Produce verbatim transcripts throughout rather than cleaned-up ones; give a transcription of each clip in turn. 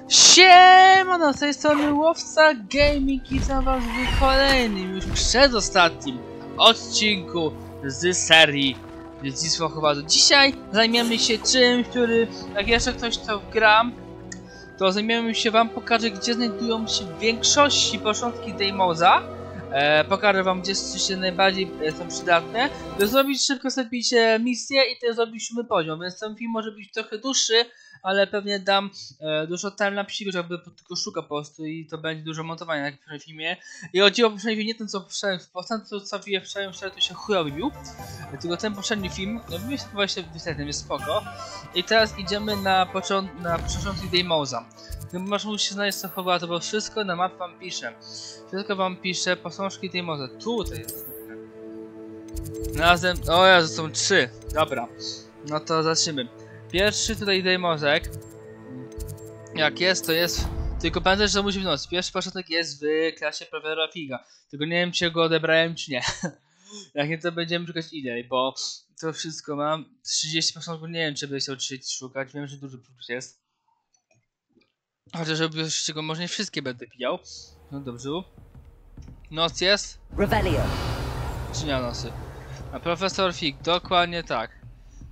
Siemano, z tej strony Łowca Gaming i za was w kolejnym, już przedostatnim odcinku z serii Dziedzictwo Hogwartu. Dzisiaj zajmiemy się czymś, który, jak jeszcze ktoś to gram, to zajmiemy się wam, pokażę, gdzie znajdują się w większości początki Deimos'a. E, pokażę wam, gdzie się najbardziej e, są przydatne, by zrobić szybko sobie misję i też zrobić siódmy poziom, więc ten film może być trochę dłuższy, ale pewnie dam e, dużo time na psiku, żeby tylko szuka po prostu i to będzie dużo montowania jak w poprzednim filmie. I chodziło poprzednim nie ten co wczoraj w postęp, to co w wczoraj wczoraj to się chujowy bił, tylko ten poprzedni film, no mi się właśnie występny, jest spoko. I teraz idziemy na początek, na początek Deimos'a. No masz musisz znaleźć co Hogwartu, bo wszystko na mapie wam pisze. Wszystko wam pisze, posążki Deimos'a. Tutaj jest. Znalazłem, o ja, to są trzy. Dobra, no to zaczniemy. Pierwszy tutaj Deimos'ek. Jak jest, to jest. Tylko pamiętaj, że musi w noc. Pierwszy początek jest w klasie Profesora Figa. Tylko nie wiem, czy go odebrałem, czy nie. Jak nie, to będziemy szukać innej, bo to wszystko mam. trzydzieści początków, nie wiem, czy by się uczyć szukać. Wiem, że dużo plus jest. Chociaż żeby z czego może nie wszystkie będę pijał. No dobrze. Noc jest? Revelio. Czy nie nosy? A Profesor Fig, dokładnie tak.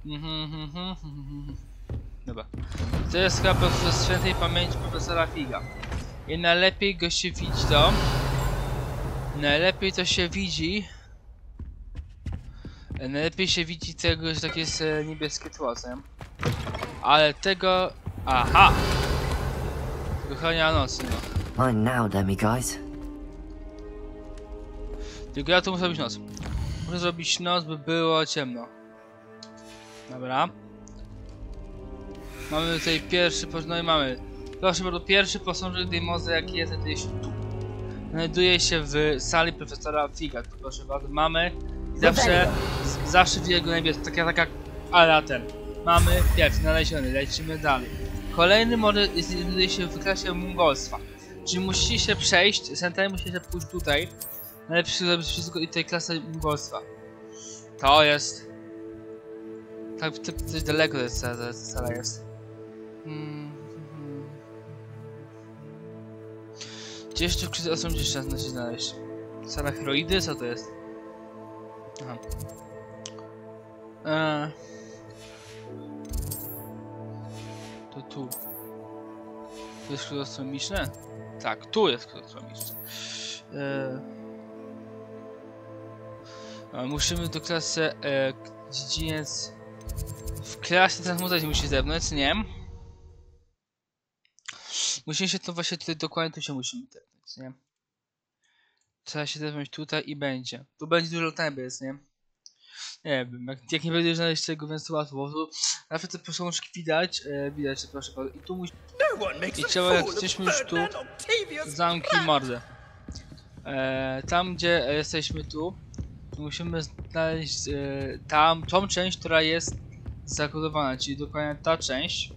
Dobra. To jest chyba po prostu świętej pamięci Profesora Figa. I najlepiej go się widzi to. Najlepiej to się widzi. Najlepiej się widzi tego, że takie jest niebieskie tło, nie? Ale tego... Aha! Wychania nocy, no. Mine now, dummy guys. Tylko ja tu muszę zrobić noc. Muszę zrobić noc, by było ciemno. Dobra. Mamy tutaj pierwszy, no i mamy. Proszę bardzo, pierwszy posążek Deimos'a, jaki jest, znajduje się tu. Znajduje się w sali Profesora Figa. Tu proszę bardzo, mamy. I zawsze, z, zawsze w jego niebie, taka, taka, ala ten. Mamy pierwszy, znaleziony, lecimy dalej. Kolejny może znajduje się w klasie mongolstwa. Czyli musicie się przejść, centralnie musicie pójść tutaj. Najlepiej zrobić wszystko i tej klasy mongolstwa. To jest... Tak, coś daleko jest, ta sala jest. Hmm. Gdzie jeszcze w krzyżu osiem gdzieś trzeba się znaleźć? Sala heroidy? Co to jest? Aha. Eee. To tu. Tu jest krzyż astronomiczne? Tak, tu jest krzyż astronomiczne. Eee. A musimy do klasy e, dziedziniec. W klasie transmutacji musi zewnątrz, nie? Musimy się to właśnie tutaj dokładnie tu się musimy tepnąć, nie? Trzeba się tepnąć tutaj i będzie. Tu będzie dużo time jest, nie? Nie wiem, jak, jak nie będziesz znaleźć tego, więc to łatwo, bo tu zawsze te posążki widać, e, widać, że proszę bardzo. I tu musi... I trzeba, jak jesteśmy już tu, zamknij mordę. E, tam, gdzie jesteśmy tu, musimy znaleźć e, tam, tą część, która jest zakodowana, czyli dokładnie ta część.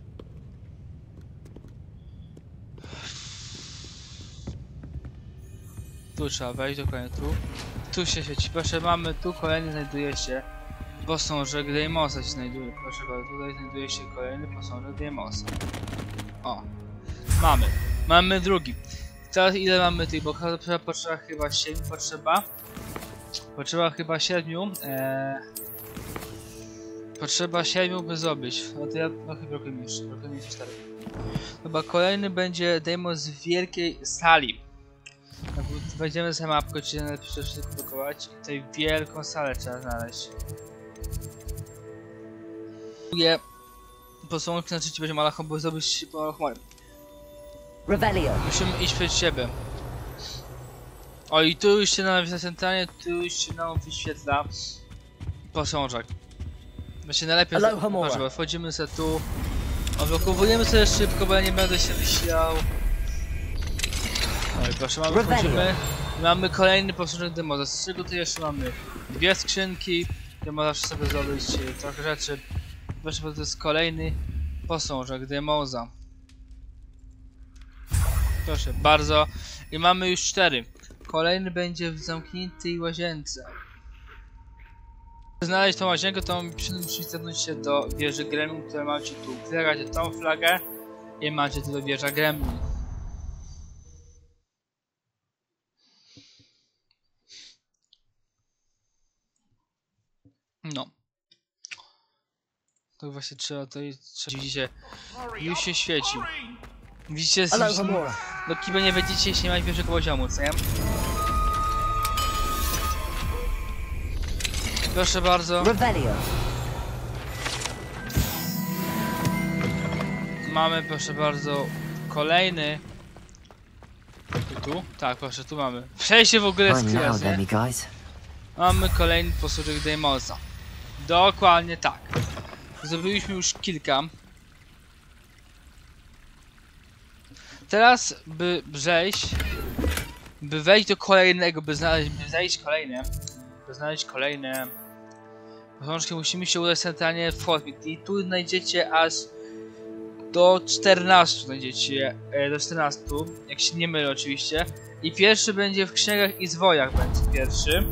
Tu trzeba wejść, dokładnie tu. Tu się świeci. Proszę, mamy tu kolejny, znajduje się posążek Deimos'a się znajduje. Proszę bardzo, tutaj znajduje się kolejny posążek Deimos'a. O, mamy. Mamy drugi. Teraz ile mamy tych, bo potrzeba, potrzeba chyba siedmiu, potrzeba. Potrzeba chyba siedmiu. Eee, potrzeba siedmiu, by zrobić. No to ja trochę trochę mniejszy, trochę mniejszy cztery. Chyba kolejny będzie Deimos w wielkiej sali. Tak, wejdziemy sobie mapkę, czyli najlepiej wszystko blokować. I tutaj wielką salę trzeba znaleźć. Drugie posążki na trzeci będzie malachą, bo zrobić się po malachom. Revelio. Musimy iść przed siebie. O, i tu już się nam centralnie, tu już się nam wyświetla posążek. Właśnie najlepiej zobaczymy, wchodzimy sobie tu. Odblokowujemy sobie szybko, bo ja nie będę się wysilał. Oj, proszę, mamy, wchodzimy. Mamy kolejny posążek Deimos'a. Z czego tu jeszcze mamy dwie skrzynki, gdzie można sobie zrobić trochę rzeczy. Proszę, to jest kolejny posążek Deimos'a. Proszę bardzo. I mamy już cztery. Kolejny będzie w zamkniętej łazience. Żeby znaleźć tą łazienkę, to musicie zepnąć się do wieży Gremium, która macie tu. Klikajcie tą flagę I macie tu wieża Gremlin. No. To właśnie trzeba, to jest, widzicie, już się świeci. Widzicie, do kiby nie będziecie, jeśli nie macie pierwszego poziomu, co nie? Proszę bardzo. Revelio. Mamy, proszę bardzo, kolejny. Tu, tu? Tak, proszę, tu mamy. Przejście w ogóle z now, nie? Demi, guys. Mamy kolejny posłużek Deimosa. Dokładnie tak. Zrobiliśmy już kilka. Teraz, by przejść, by wejść do kolejnego, by znaleźć, by znaleźć kolejne, by znaleźć kolejne posążki, musimy się udać centralnie w Fortnite i tu znajdziecie aż do czternastu, znajdziecie, e, do czternastu, jak się nie mylę oczywiście. I pierwszy będzie w księgach i zwojach, będzie pierwszy.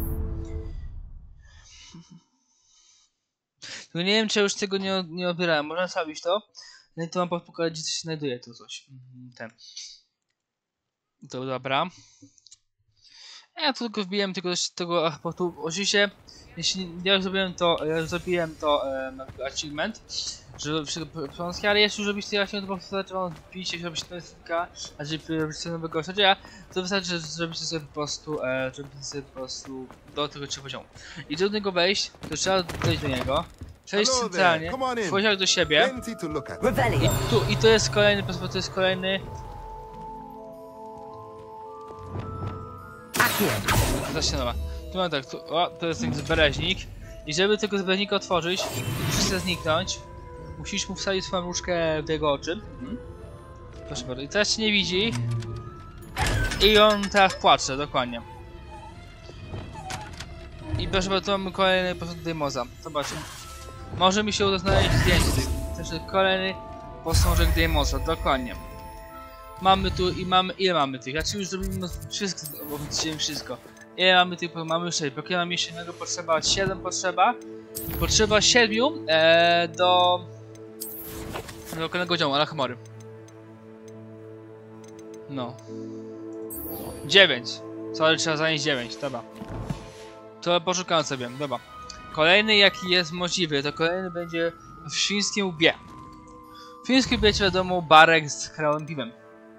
No nie wiem, czy już tego nie, nie odbierałem, można zrobić to. No i to mam pokazać, gdzie się znajduje to coś. Ten. To dobra. Ja tu tylko wbiłem tylko tego portu. Oczywiście, jeśli ja zrobiłem to, ja zrobiłem to e, achievement, że przykład, ale jeśli już robić to achievement, to po prostu trzeba wbić się, zrobić ten styka, a żeby robić sobie nowego osadzenia, to wystarczy, że zrobicie sobie po prostu, e, zrobicie sobie po prostu do tego trzeciego poziomu. I do niego wejść, to trzeba dojść do niego. Przejść centralnie, wchodzić do siebie. I, tu, I to jest kolejny, to jest kolejny. Zaczynowa. Tu mam tak, tu, o, to jest ten zbereźnik. I żeby tego zbereźnika otworzyć, musisz sobie zniknąć. Musisz mu wsadzić swoją różkę w jego oczy. Hmm. Proszę bardzo. I teraz się nie widzi. I on teraz płacze, dokładnie. I proszę bardzo, tu mamy kolejny posąg Deimosa. Zobaczmy. Może mi się uda znaleźć zdjęcie tych. To jest kolejny posążek Deimosa, dokładnie. Mamy tu i mamy. Ile mamy tych? Znaczy już zrobimy wszystko, oficjalnie wszystko. Ile mamy tych? Mamy sześć. Bo mamy jeszcze jednego potrzeba, siedem potrzeba. Potrzeba siedmiu ee, do. Do kolejnego działu, ale chmury. No. dziewięć. Co trzeba zanieść dziewięć, dobra. To poszukam sobie, dobra. Kolejny jaki jest możliwy, to kolejny będzie w Świńskim Łbie. W Świńskim Łbie wiadomo barek z krałem piwem.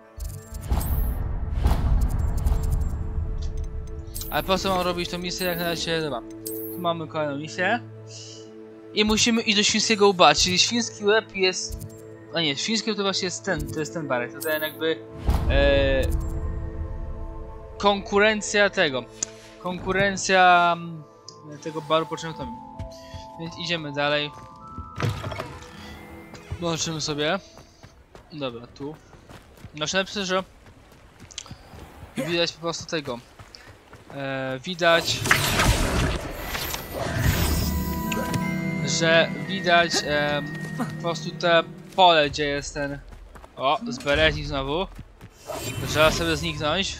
Ale po co mam robić tą misję jak na razie, dobra. Tu mamy kolejną misję. I musimy iść do Świńskiego Łba, czyli Świński Łeb jest... A nie, Świński Łeb to właśnie jest ten, to jest ten barek, to ten jakby... E... Konkurencja tego. Konkurencja... tego baru poczętowym. Więc idziemy dalej. Zobaczymy sobie. Dobra, tu. Znaczy napisać, że widać po prostu tego. E, widać, że widać e, po prostu te pole, gdzie jest ten. O, zbereźnik znowu. Trzeba sobie zniknąć.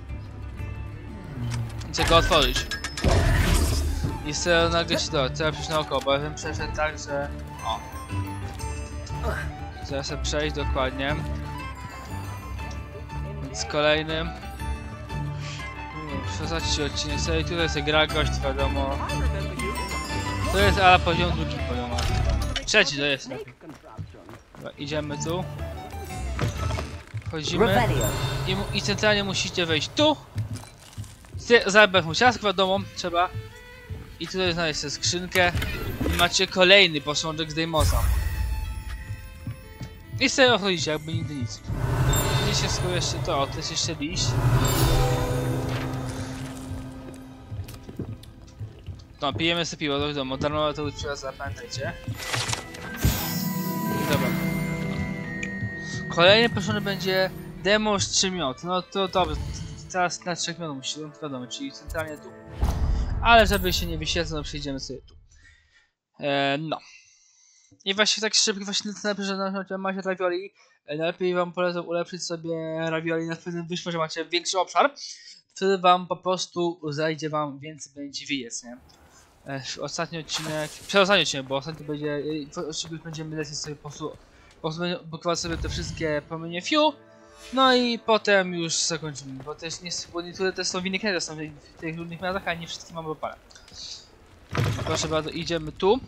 I chcę go otworzyć. I sobie nagle się do, trzeba przejść naokoło, bo ja bym przeszedł tak, że... O. Trzeba sobie przejść dokładnie. Z kolejnym. Przesadźcie odcinek sobie, tutaj sobie gra gość, wiadomo. To jest ala poziom drugi poziom. Trzeci to jest lepiej. Dobra, idziemy tu. Wchodzimy. I, i centralnie musicie wejść tu. Zabrać mu ciastko, wiadomo, trzeba. I tutaj znaleźć sobie skrzynkę. I macie kolejny posążek z Deimosa. I sobie odchodzicie, jakby nigdy nic. Gdzieś jest jeszcze to, to jest jeszcze liść. No, pijemy sobie piwo, do domu. Darmowe to trzeba zapamiętajcie. Dobra. Kolejny posążek będzie demo z trzy minut. No to dobrze. Teraz na trzech minut musi to wiadomo, czyli centralnie tu. Ale żeby się nie wyświetlić, no przejdziemy sobie tu. Eee, no. I właśnie tak szybko, właśnie najlepiej, że macie ravioli. Najlepiej wam polecam ulepszyć sobie ravioli na pewnym wyższym, że macie większy obszar. Wtedy wam po prostu zajdzie wam więcej będzie wyjec, nie? Eee, ostatni odcinek, przedostatni odcinek, bo ostatni będzie, oczywiście będziemy lecieć sobie po prostu blokować sobie te wszystkie promienie Fiu. No i potem już zakończymy, bo też nie, bo niektóre też są w innych miastach, są w tych różnych miastach, a nie wszystkie mamy opale. Proszę bardzo, idziemy tu.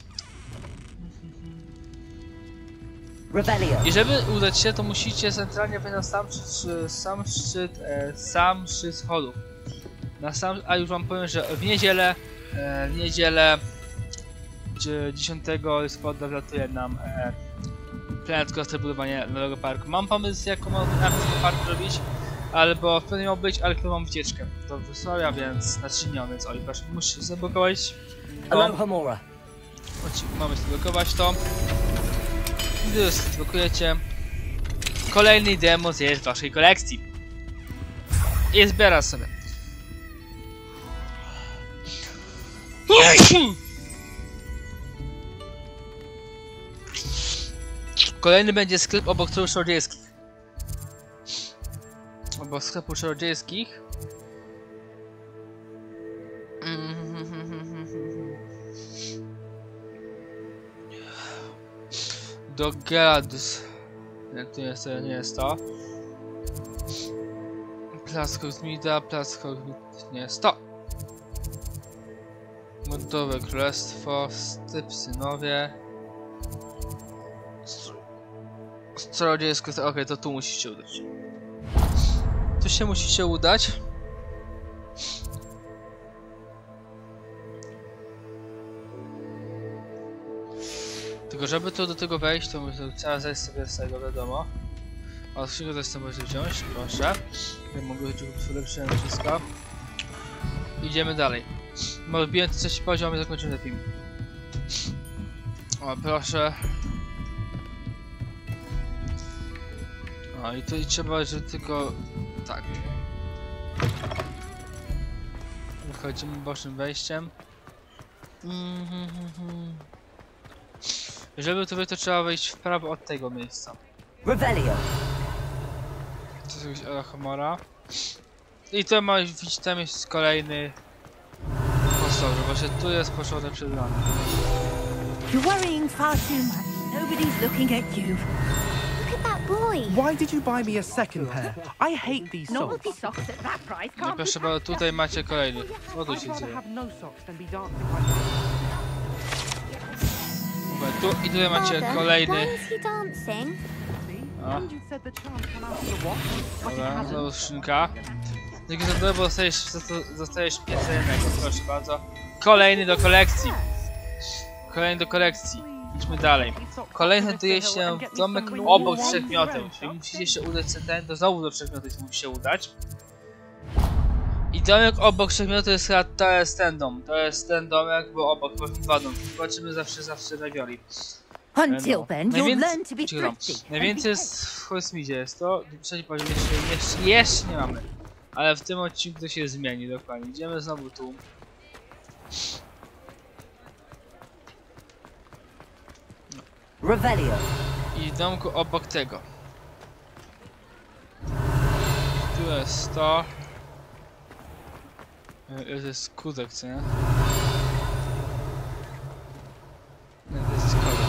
Revelio. I żeby udać się, to musicie centralnie wejść na sam szczyt, sam szczyt, e, sam szczyt schodów. Na sam, a już wam powiem, że w niedzielę, e, w niedzielę dziesiątego listopada wlatuje nam e, Planet Coaster budowanie nowego parku. Mam pomysł, jaką mam ten park robić, albo pewnie miał być, ale chyba mam wycieczkę do Wrocławia, więc znaczy nie, więc oj, proszę, muszę zablokować. Aloha Mora. Mamy zablokować to. Gdy już zblokujecie, kolejny demo jest w waszej kolekcji. I zbiera sobie. Kolejny będzie sklep obok Trów Czarodziejskich. Obok sklepu czarodziejskich. Do Geradus. Nie, to jest, to nie jest to. Plac Kosmida, Plac Kosmida, nie jest to. Modowe Królestwo, Styp Synowie. Czarodziejsko, okej, okay, to tu musicie udać. Tu się musicie udać. Tylko żeby tu do tego wejść, to trzeba zejść sobie z tego, wiadomo. A z czego też to możecie wziąć, proszę. Ja mogę ulepszyłem wszystko. Idziemy dalej. Może wbiję trzeci poziom i zakończymy ten film. O, proszę. O, i tu i trzeba, że tylko... tak. Wychodzimy bocznym wejściem. Mm -hmm -hmm. Żeby tu wejść, to trzeba wejść w prawo od tego miejsca. Revelio. To jest jakiś Aloha Mora. I tu ma widzieć, tam jest kolejny posąg, właśnie tu jest poszony przed nami. You're worrying far too much. Nobody's looking at you. Look at that boy. Why did you buy me a second pair? I hate these Novelty socks. socks at that price No can't be proszę bardzo, tutaj macie kolejny. Co tu I'd się rather dzieje? have no socks than be dancing like this. Tu i tutaj macie Father, kolejny. why is he dancing? See? Ah. And you said the charm come out of the watch, but it Dobra, hasn't. znowu skrzynka. Dzięki za to, bo dostajesz, dostajesz pięć jednego, proszę bardzo. Kolejny do kolekcji. Kolejny do kolekcji. Idźmy dalej. Kolejny znajduje się domek obok przedmiotem, czyli musicie się udać centralnie, to znowu do przedmiotu się musicie udać. I domek obok przedmiotu jest chyba, to jest ten dom, to jest ten domek, bo obok właśnie dwa domki. Zobaczymy zawsze, zawsze ravioli. Until No. then, you'll Najwięcej- learn to be Cicho. thrifty. Najwięcej jest w Kosmidzie, jest to. Trzeci poziom jeszcze, jeszcze, jeszcze nie mamy. Ale w tym odcinku to się zmieni dokładnie. Idziemy znowu tu. Revelio. I domku obok tego. Tu jest to. E, To jest kudek, co nie? Nie, to jest koda.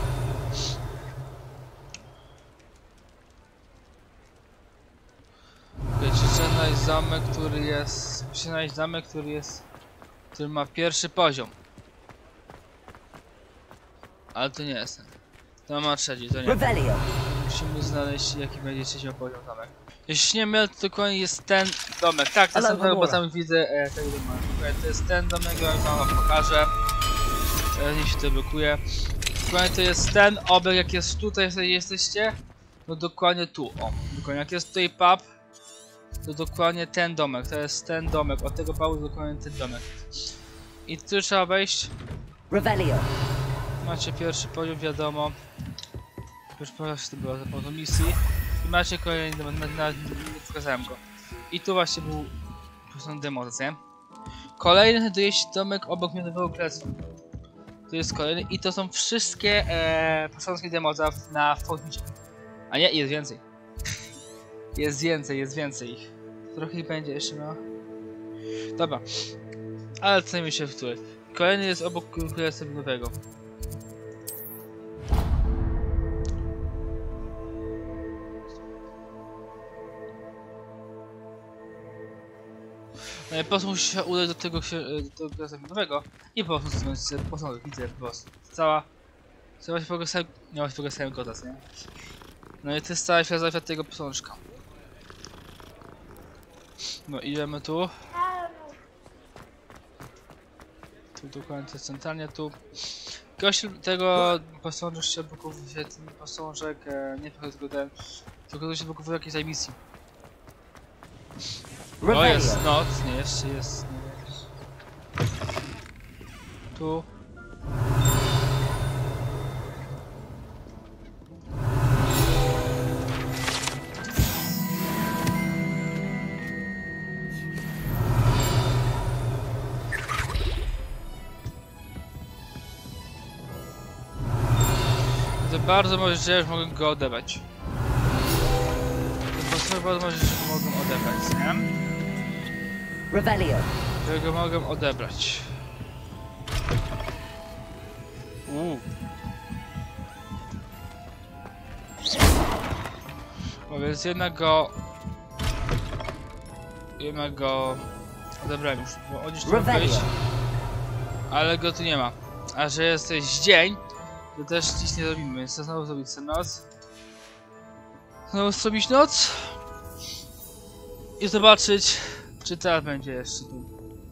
Wiecie, trzeba znaleźć zamek, który jest... Musimy znaleźć zamek, który jest... Który ma pierwszy poziom. Ale to nie jest ten. To ma trzeci, to nie. Revelio. Musimy znaleźć, jaki będzie trzeci poziom zamek. Jeśli nie mylę, to dokładnie jest ten domek. Tak, to jest ten domek, bo tam widzę e, tego domek. To jest ten domek, ja wam pokażę. Teraz nie się to blokuje. Dokładnie to jest ten obek, jak jest tutaj, jeżeli jesteście. No dokładnie tu, o. Dokładnie jak jest tutaj pub, to dokładnie ten domek. To jest ten domek, od tego pubu dokładnie ten domek. I tu trzeba wejść. Revelio. Macie pierwszy poziom, wiadomo. Już proszę, to była za pomocą misji. I macie kolejny demo, na, na, nie pokazałem go. I tu właśnie był po demo, nie? Kolejny znajduje się domek obok Miodowego Królestwa. To jest kolejny i to są wszystkie e, początki demoza na Fortnite. A nie, jest więcej. Jest więcej, jest więcej ich. Trochę ich będzie jeszcze, no. Dobra. Ale co mi się w której. Kolejny jest obok Królestwa Miodowego. Po prostu musi się udać do tego, do tego nowego i po prostu zdjąć sobie posąg, widzę po prostu. Cała... Cała się pogasałem... Nie ma się pogasałem kodas, nie? No i to jest cała świata tego posążka. No idziemy tu. Tu dokładnie to jest centralnie tu. Gość tego posążek się blokuje, ten posążek, e, nie tylko ten, tylko to się blokuje jakiejś emisji. O, jest noc, nie, jeszcze jest, nie jest. Tu. To bardzo możliwe, że już mogę go odebrać. To bardzo możliwe, że go mogę odebrać, nie? Revelio. Że go mogę odebrać. Uuu. No więc jednak go... Jednak go... odebrałem już, bo on już chciał wyjść. Ale go tu nie ma. A że jesteś dzień, to też nic nie zrobimy, więc to znowu zrobić sobie noc. Znowu zrobić noc. I zobaczyć, czy teraz będzie jeszcze tu.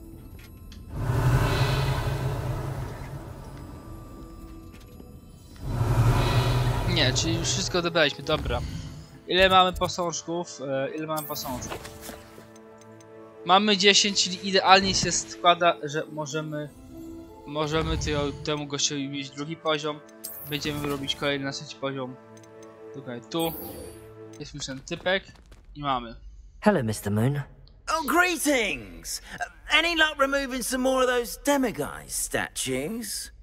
Nie, czyli już wszystko odebraliśmy, dobra. Ile mamy posążków? E, ile mamy posążków? Mamy dziesięć, czyli idealnie się składa, że możemy Możemy tego, temu gościowi mieć drugi poziom. Będziemy robić kolejny na trzeci poziom. Tutaj tu. Jest już ten typek. I mamy. Hello, mister Moon. Oh, greetings! Uh, any luck removing some more of those demiguise statues?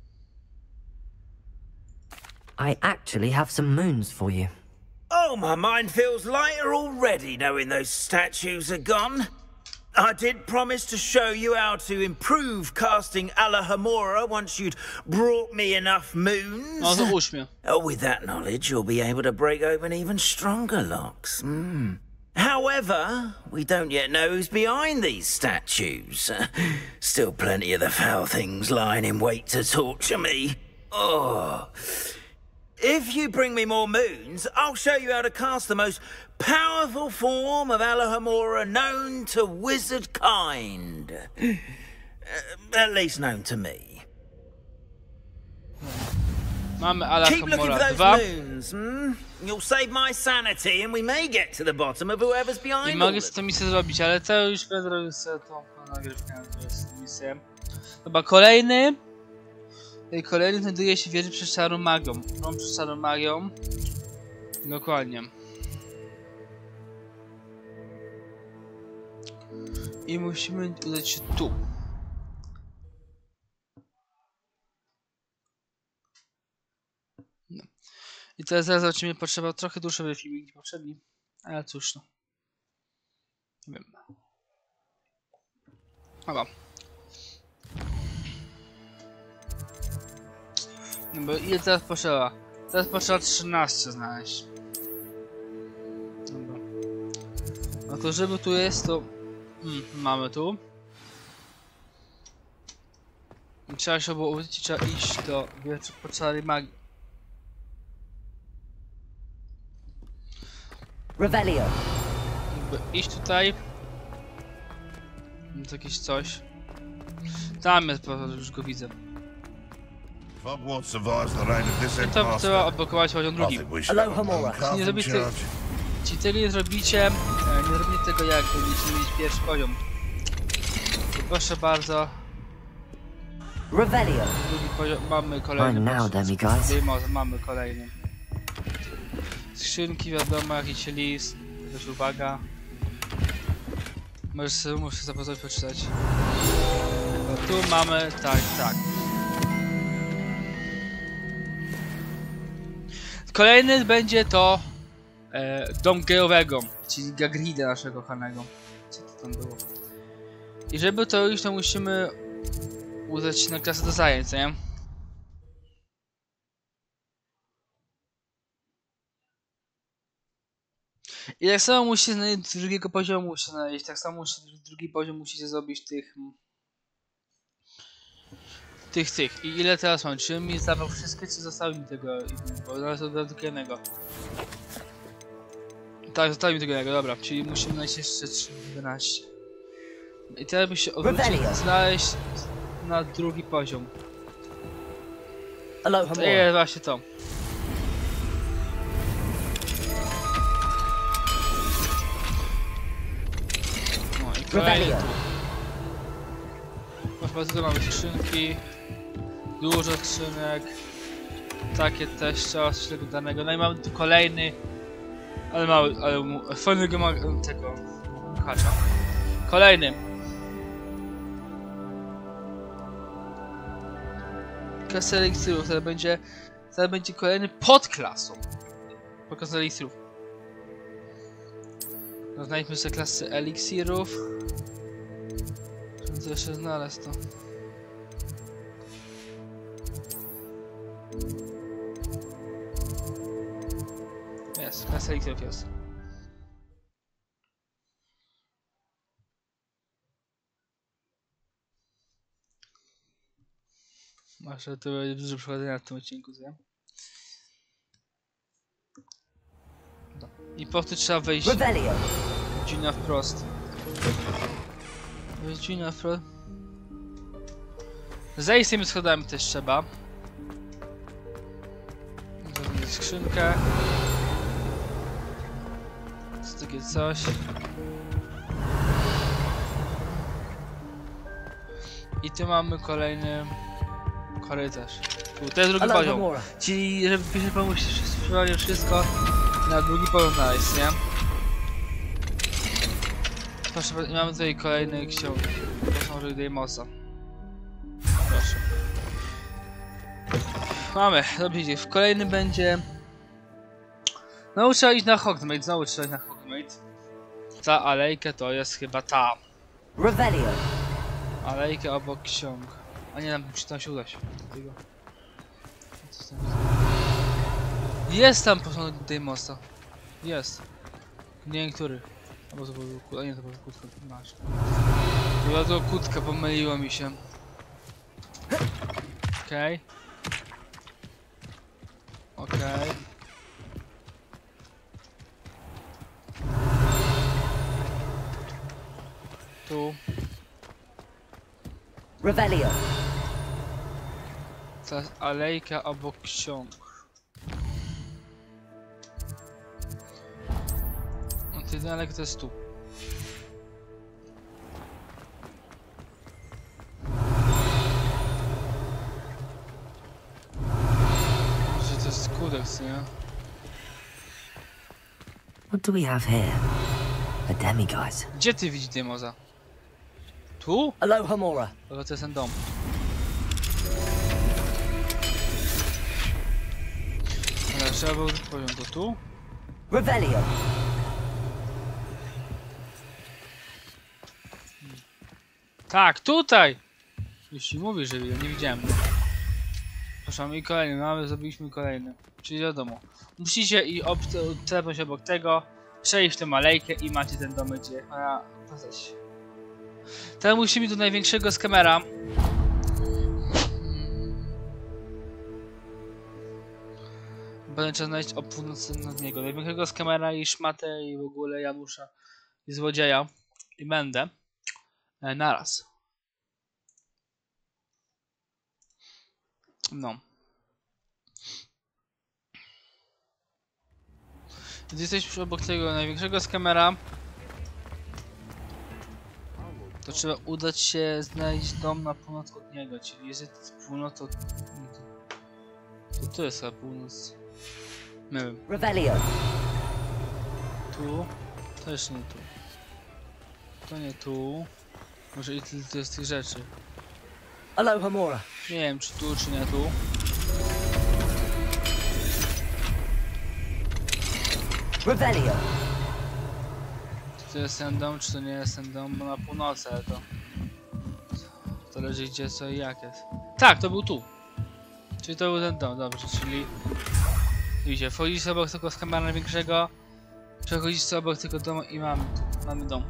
I actually have some moons for you. Oh, my mind feels lighter already knowing those statues are gone. I did promise to show you how to improve casting Alohomora once you'd brought me enough moons. No to uśmiech. Oh, with that knowledge, you'll be able to break open even stronger locks. Mm. However, we don't yet know who's behind these statues. Still plenty of the foul things lying in wait to torture me. Oh. If you bring me more moons, I'll show you how to cast the most powerful form of Alohomora known to wizard kind. Uh, at least known to me. Mamy Keep looking for Alohomora those dwa. moons, hmm? You'll save my sanity and we may get to the bottom of whoever's I behind all mogę of sobie tę misję zrobić, ale to już będę robił sobie tą nagrywkę, to jest misję. Chyba kolejny. I kolejny znajduje się w wieży przed szarą magią. Tą przed szarą magią. Dokładnie. I musimy udać się tu. No. I teraz zaraz zobaczymy, potrzeba trochę dłuższy filmik niż poprzedni. Ale cóż no. Nie wiem. Dobra. No bo ile teraz potrzeba? Teraz potrzeba trzynaście znaleźć. Dobra. No to żeby tu jest, to... Hmm, mamy tu. I trzeba się było użyć, trzeba iść do wieży po czarej magii. Revelio. Jakby iść tutaj. No to jakieś coś. Tam jest, po prostu już go widzę. Fog won't survive the rain of this I to trzeba master. odblokować poziom I drugi. think we should have a Alohomora. calf Nie in zrobicie, charge. ci tego nie zrobicie, e, nie zrobicie tego jak będziecie mieć pierwszy poziom. To proszę bardzo, Revelio. drugi poziom, mamy kolejny I'm now, poziom. demiguise. Demo, mamy kolejny. Skrzynki, wiadomo, jakiś list, jakaś uwaga. Możesz sobie, muszę zapoznać, poczytać. No, tu mamy, tak, tak. Kolejny będzie to e, dom gejowego, czyli Gagrida naszego kochanego. Co to tam było? I żeby to już, to musimy udać się na klasę do zajęć, nie? I tak samo musicie znaleźć z drugiego poziomu, musicie znaleźć, tak samo drugi poziom musicie zrobić tych... Tych, tych. I ile teraz mam? Czy mi zabrał wszystkie, czy zostało mi tego? Bo zaraz dodam tylko jednego. Tak, zostało mi tego jednego, dobra. Czyli musimy znaleźć jeszcze trzynaście. I teraz by się odwrócić, znaleźć na drugi poziom. To jest właśnie to. No i kolejny tu. Chyba tutaj mamy skrzynki. Dużo skrzynek. Takie też trzeba coś tego danego. No i mamy tu kolejny. Ale mały, ale fajnego ma tego hacza. Kolejny. Klasa eliksirów, teraz będzie. Teraz będzie kolejny pod klasą. Pokaz eliksirów. No, znajdźmy sobie klasy eliksirów. Chcę jeszcze znaleźć to. Jest, klasa eliksirów jest. Masz, to będzie dużo przechodzenia w tym odcinku, co? No. I po to trzeba wejść dzina wprost. Wejść dzina wprost. Zejść z tymi schodami też trzeba. Zrobić skrzynkę. Co takie coś. I tu mamy kolejny korytarz. Tu, to jest drugi poziom. Czyli żeby pierwszy poziom musisz wszystko na drugi poziom znaleźć, nie? Proszę, mamy tutaj kolejny ksiąg. Proszę, Deimosa. Proszę. Mamy, dobrze, w kolejnym będzie... Znowu trzeba iść na Hogsmeade, znowu trzeba iść na Hogsmeade. Ta alejka to jest chyba ta. Revelio. Alejka obok ksiąg. A nie, nam czy tam się udać. Jest tam posąg Deimosa. Jest. Nie wiem który. Albo to był kut... A nie, to był kutka. Masz. Była to kutka, pomyliło mi się. Okej. Okay. Okej. Okay. Tu. Revelio. To jest alejka obok ksiąg. No ten alejka to jest tu. Może to jest kodeks, nie? What do we have here? A demiguise. Gdzie ty widzisz Deimosa? Tu? Aloha Mora. To jest ten dom. Ale trzeba było poziom to tu? Revelio. Tak, tutaj! Już ci mówię, że nie widziałem. Proszę, i kolejny, mamy, zrobiliśmy kolejny. Czyli wiadomo. Musicie i telepnąć obok tego, przejść tę alejkę i macie ten dom, gdzie ma pozać. Teraz musimy do największego skamera. Będę trzeba znaleźć o północy nad niego. Największego skamera i szmatę i w ogóle Janusza i złodzieja. I będę. E, naraz. No. Gdy jesteśmy obok tego największego skamera, to trzeba udać się znaleźć dom na północ od niego, czyli jeżeli to jest północ, to... to tu jest chyba północ. Nie wiem. Revelio. Tu? Też nie tu. To nie tu. Może i to jest tych rzeczy. Aloha Mora. Nie wiem czy tu, czy nie tu. Revelio. Czy to jest ten dom, czy to nie jest ten dom, bo na północy, ale to... Zależy gdzie, co i jak jest. Tak, to był tu. Czyli to był ten dom, dobrze, czyli... Widzicie, wchodzicie sobie obok tego skamera największego. Przechodzić sobie obok tego domu i mamy, mamy dom.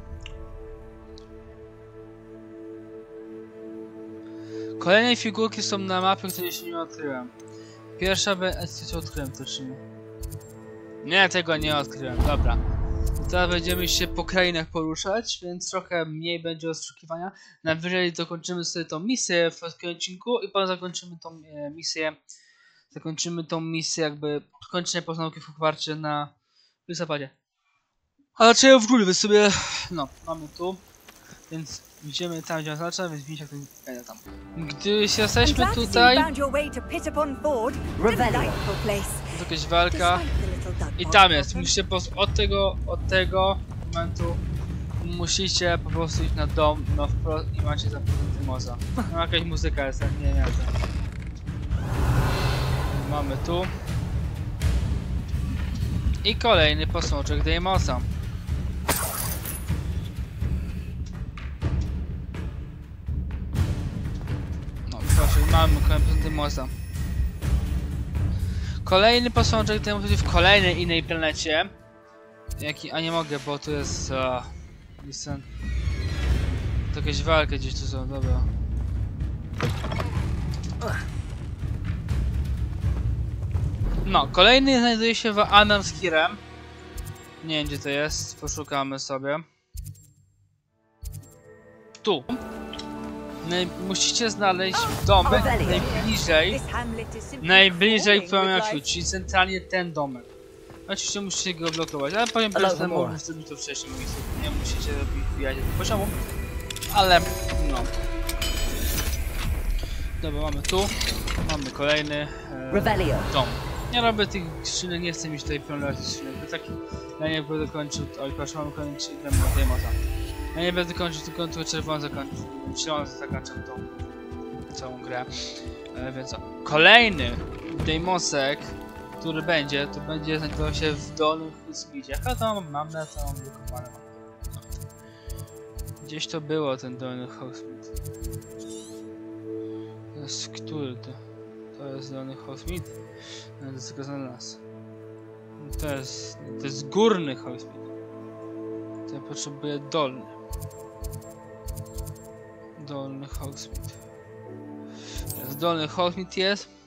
Kolejne figurki są na mapie, której się nie odkryłem. Pierwsza będzie... Co odkryłem to czy nie? Nie, tego nie odkryłem, dobra. Teraz będziemy się po krainach poruszać, więc trochę mniej będzie oszukiwania. Najwyżej dokończymy sobie tą misję w tym odcinku i potem zakończymy tą e, misję. Zakończymy tą misję jakby kończenie poznałki w Hogwarcie na listopadzie. A dlaczego w ogóle sobie... No, mamy tu. Więc idziemy tam, gdzie oznacza, więc widzicie jak ten kraina tam. Gdy się jesteśmy tutaj... To jakaś walka. I tam jest, musicie po prostu od tego, od tego momentu musicie po prostu iść na dom, no wprost i macie zapewniony moza. No jakaś muzyka jest, tak nie, nie, nie. Mamy tu. I kolejny posążek Deimosa. No proszę, mamy kolejny posążek Deimosa. Kolejny posążek Deimosa w kolejnej innej planecie. Jaki, a nie mogę, bo tu jest... Uh, jest ten... To jakaś walka gdzieś tu są, dobra. No, kolejny znajduje się w Anamskirem. Nie wiem gdzie to jest, poszukamy sobie. Tu. Naj musicie znaleźć domek najbliżej, najbliżej Promieniu, czyli centralnie ten domek. Oczywiście musicie go blokować, ale powiem że można zrobić to wcześniej, nie musicie wbijać do poziomu. Ale, no. Dobra, mamy tu, mamy kolejny e, dom. Nie robię tych skrzynek, nie chcę mieć tutaj planować skrzynek, bo taki ja nie będę kończył, oj proszę, mamy kończyć Deimosa. Ja nie będę kończył, tylko tylko czerwony zakończył, zielony zakończę tą całą grę. E, więc co? Kolejny Deimosek, który będzie, to będzie znajdował się w Dolnych Hogsmeadzie. A to mam na całą wykopaną. Gdzieś to było ten Dolny Hogsmeade. To jest który to? To jest Dolny Hogsmeade. To jest tylko za nas. To jest, to jest Górny Hogsmeade. To ja potrzebuję Dolny. Dolny Hogsmeade. Jest Dolny Hogsmeade jest.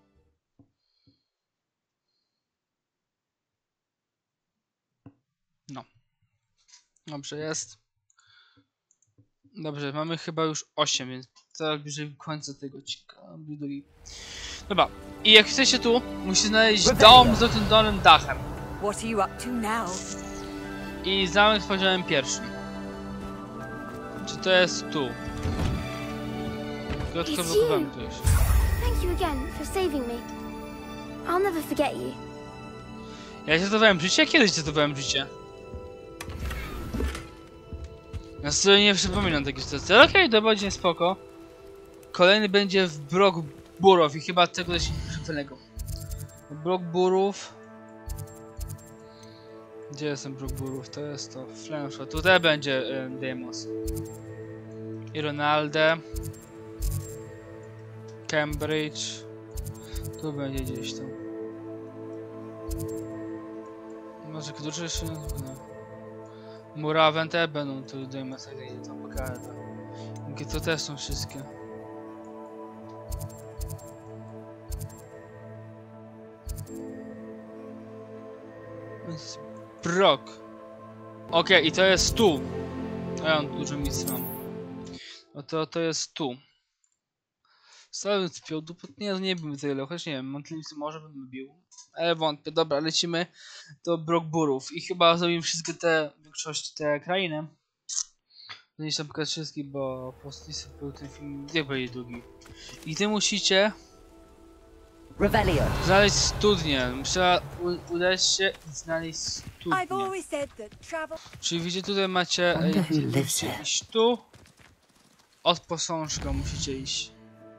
No. Dobrze jest. Dobrze, mamy chyba już osiem, więc coraz bliżej końca tego odcinka. Dobra, i jak chcecie tu, musicie znaleźć dom z tym dolnym dachem. I zamek z poziomem pierwszym. Czy to jest tu? Krótko blokowałem tu już. Thank you again for saving me. I'll never forget you. Ja się zdawałem życie? Kiedyś się zdawałem życie? Ja sobie nie przypominam takiej sytuacji. Okej, okay, to będzie spoko. Kolejny będzie w Brok Burów i chyba tego też przypomnianego. Brok Burów. Gdzie jest ten Brok Burów? To jest to Flameshot. Tutaj będzie um, Deimos. I Ronalde. Cambridge. Tu będzie gdzieś tam. Może klucze jeszcze nie no. Murawen te będą tu Deimos, jak idzie tam pokażę to. To też są wszystkie. Brok. Okej, okay, i to jest tu. Ja mam dużo misji mam. No to, to jest tu. Stałem z piodu, nie, nie bym tyle, choć nie wiem, mam tyle misji, może bym bił. Ale wątpię, dobra, lecimy do Brok Burów i chyba zrobimy wszystkie te, w większości te krainy. Nie chcę pokazać wszystkich, bo po prostu był ten film, jak będzie długi. I ty musicie znaleźć studnię. Trzeba udać się i znaleźć studnię. Czyli widzicie, tutaj macie, musicie iść tu. Od posążka musicie iść.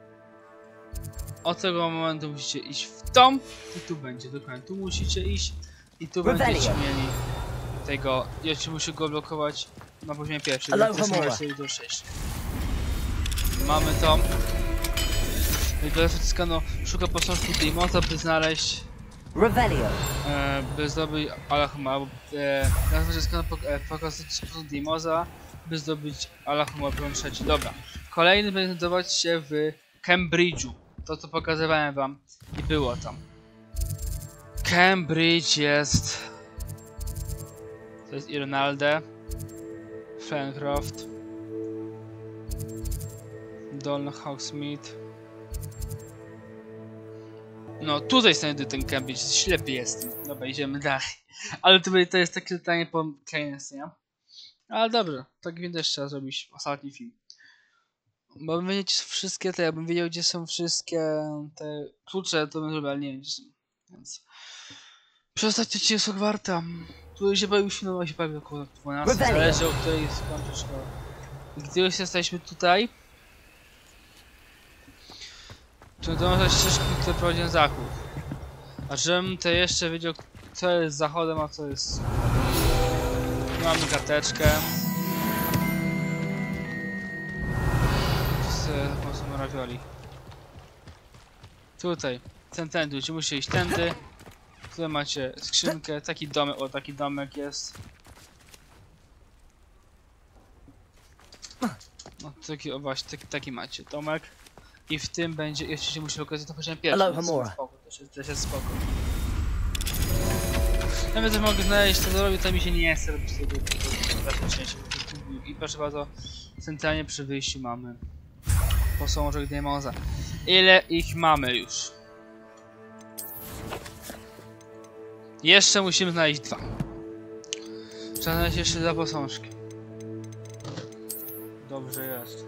Od tego momentu musicie iść w dom i tu będzie dokładnie. Tu musicie iść i tu będziecie mieli tego. Ja ci muszę go blokować na poziomie pierwszym. Do sześć. Mamy to. I teraz wciskano szuka posążku Deimosa, by znaleźć Revelio. e, by zdobyć Alahuma, e, nazwa dziecka pokazać Deimosa, by zdobyć Alahuma po raz trzeci. Dobra. Kolejny będzie znajdować się w Cambridge'u. To co pokazywałem wam i było tam. Cambridge jest... To jest Ironalde, Fencroft, Dolny Hogsmeade. No tutaj znajdę ten Cambridge, ślepy jestem. Dobra, idziemy dalej. Ale to, to jest takie pytanie po Keynes, nie? Ale dobrze, tak więc też trzeba zrobić ostatni film. Bo bym wiedział wszystkie te, jakbym wiedział gdzie są wszystkie te klucze, to bym zrobił, ale nie wiem gdzie są. Więc... Przedostatni odcinek jest Hogwarta. Tu się bawił się, się bawił około dwunastej, zależy o której skończy szkoła. Gdy już jesteśmy tutaj, to to jest ścieżki, które prowadzi na zachód. A żebym to jeszcze wiedział, co jest zachodem, a co jest... Mamy karteczkę. Z pomocą ravioli. Tutaj, ten tędy, gdzie musi iść tędy. Tutaj macie skrzynkę, taki domek, o taki domek jest. No taki, o właśnie, taki, taki macie domek. I w tym będzie, jeszcze się musi okazać, to poziom pierwszy. Hello, Hamura. Spoko, też jest, też jest spoko. Nawet jak mogę znaleźć to zrobić, to mi się nie chce robić tego części. I proszę bardzo, centralnie przy wyjściu mamy posążek Deimosa. Ile ich mamy już? Jeszcze musimy znaleźć dwa. Trzeba znaleźć jeszcze dwa posążki. Dobrze jest.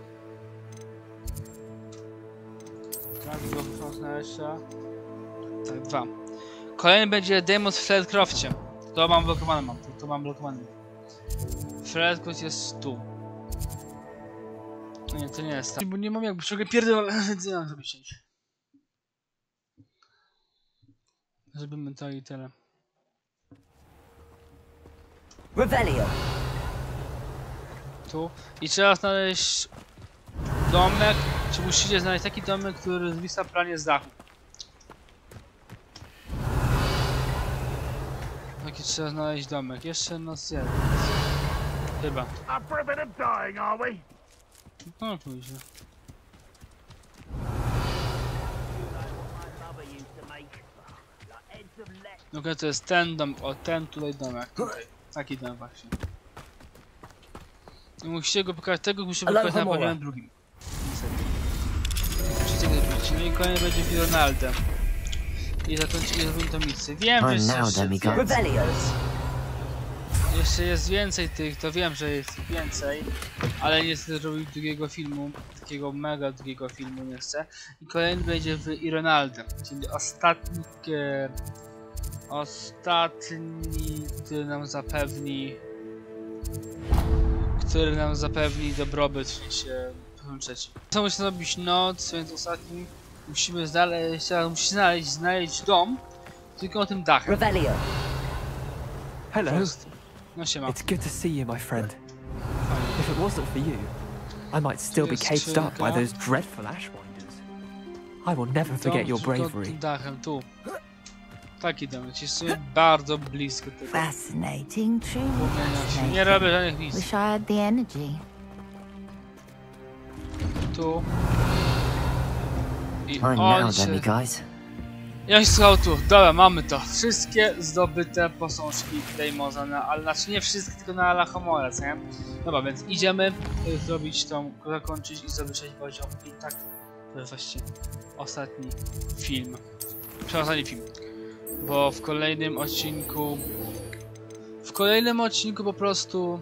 Tak, dwa muszą znaleźć. Tak, dwa. Kolejny będzie Deimos w Feldcrofcie. To mam blokowane, mam. To, to mam blokowane. Feldcroft jest tu. No nie, to nie jest tak. Bo nie mam jakby czego pierdolę, więc nie mam zrobić. Zrobimy to i tyle. Revelio. Tu. I trzeba znaleźć domek. Czy musicie znaleźć taki domek, który zwisa planie z dachu. Taki trzeba znaleźć domek. Jeszcze nas jeden. Chyba. Up for a bit of dying, are we? No później. No okay, to jest ten dom, o ten tutaj domek. Tutaj. Taki dom właśnie. I musicie go pokazać, tego musimy pokazać na poziomie drugim. Musicie go zrobić. No i kolejny będzie w Ronaldem. I zakończymy tą misję. Wiem, że jeszcze, jeszcze jest więcej tych, to wiem, że jest więcej. Ale nie chcę zrobić drugiego filmu, takiego mega drugiego filmu nie chcę. I kolejny będzie w Ironaldem, czyli ostatni, e, ostatni, który nam zapewni, który nam zapewni dobrobyt, w sensie trzeci. Co musimy zrobić noc, więc ostatni musimy znaleźć, musimy znaleźć, znaleźć dom, tylko o tym dachem. Revelio. Hello. No siema. It's good to see you, my friend. If it wasn't for you, I might still be caged up by those dreadful Ashwinders. I will never forget your bravery. Tym dachem, tu. Taki dom, jest bardzo blisko tego. Fascinating, truly Nie, nie robię żadnych misji. Wish I had the energy. Tu. I I'm on now, się... Demi, guys. I on się schował tu. Dobra, mamy to. Wszystkie zdobyte posążki Deimosa, na, ale znaczy nie wszystkie, tylko na Alahomora, co nie? Dobra, więc idziemy y, zrobić tą, zakończyć i zdobyć sześć poziom. I tak, to jest właśnie ostatni film. Ostatni film. Bo w kolejnym odcinku... W kolejnym odcinku po prostu...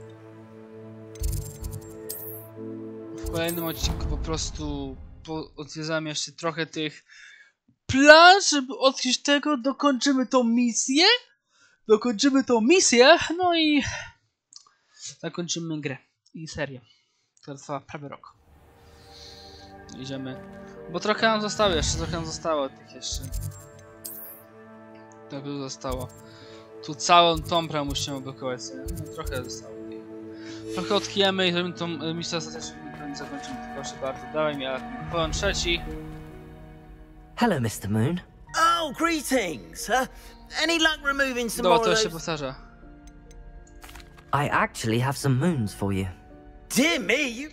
W kolejnym odcinku po prostu... Po, odwiedzamy jeszcze trochę tych plan, żeby odkryć tego, dokończymy tą misję. Dokończymy tą misję, no i... Zakończymy grę i serię, która trwa prawie rok. Idziemy... Bo trochę nam zostało jeszcze, trochę nam zostało tych jeszcze. Tak tu zostało. Tu całą tą musimy blokować sobie. No, trochę zostało. Trochę odkijemy i zrobimy tą misję ostateczną, którą zakończymy. Proszę bardzo, dawaj mi, ale poziom trzeci. Hello, mister Moon. Oh, Oh, greetings. Uh, any luck removing some Dobra, more to of się those... powtarza. I actually have some moons for you. Dear me, you...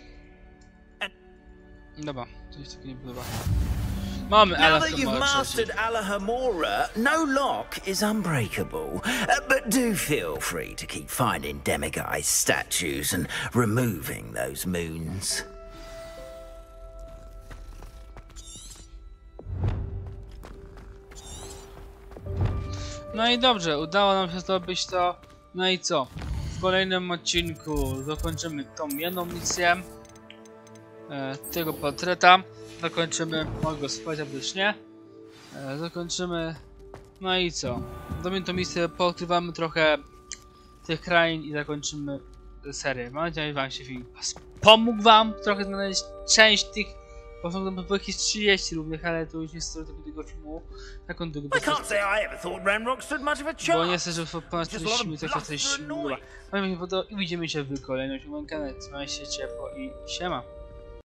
Dobra, to się tak nie podoba. Mamy Now that Alohomora you've mastered trzeci. Alohomora, no lock is unbreakable. Uh, but do feel free to keep finding demiguise statues and removing those moons. No i dobrze, udało nam się zdobyć to. No i co? W kolejnym odcinku zakończymy tą jedną misję e, tego portreta. Zakończymy, mogę go spać, albo już nie. E, zakończymy. No i co? Zrobimy tą misję, poodkrywamy trochę tych krain i zakończymy serię. Mam nadzieję, że wam się film pomógł wam trochę znaleźć część tych. Bo są tam jakieś trzydzieści równych, ale to już nie jest tego, tego filmu. Taką długą. I can't say I ever thought Ranrock stood much of a Bo chance. nie chcę, żeby ponad czterdzieści minut taka coś była. Mamy się i widzimy się w kolejnym odcinku. Trzymajcie się ciepło i siema.